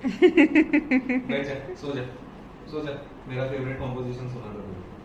बैठ जा, सो जा, सो जा। मेरा फेवरेट कॉम्पोजिशन सुना था तुझे।